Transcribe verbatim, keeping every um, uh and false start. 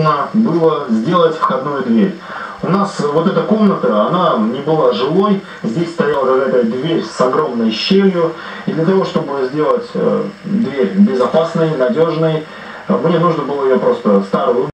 нужно было сделать входную дверь. У нас вот эта комната, она не была жилой, здесь стояла какая-то дверь с огромной щелью, и для того, чтобы сделать дверь безопасной, надежной, мне нужно было ее просто старую